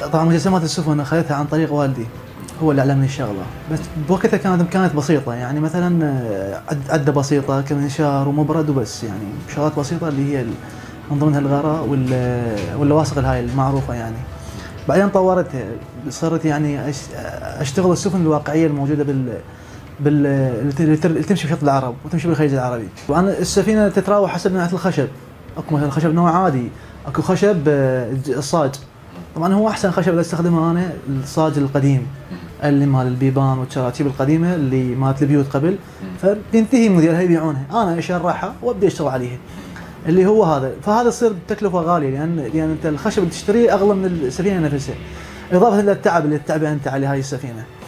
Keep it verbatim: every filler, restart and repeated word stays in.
طبعا مجسمات السفن اخذتها عن طريق والدي، هو اللي علمني الشغله، بس بوقتها كانت كانت بسيطه، يعني مثلا عده بسيطه كمنشار ومبرد وبس، يعني شغلات بسيطه اللي هي من ضمنها الغراء واللواصق هاي المعروفه يعني. بعدين طورتها، صرت يعني اشتغل السفن الواقعيه الموجوده بال بال اللي تمشي بشط العرب وتمشي بالخليج العربي. طبعا السفينه تتراوح حسب نوعيه الخشب، اكو مثلا خشب نوع عادي، اكو خشب الصاج. طبعا هو احسن خشب اللي استخدمه انا الصاج القديم اللي مال البيبان والشراكيب القديمه اللي مالت البيوت قبل، فبينتهي موديلها يبيعونها، انا اشرحها وابدي اشتغل عليها اللي هو هذا. فهذا يصير بتكلفه غاليه، لان لان يعني انت الخشب اللي تشتريه اغلى من السفينه نفسها، اضافه الى التعب اللي تتعبه انت على هاي السفينه.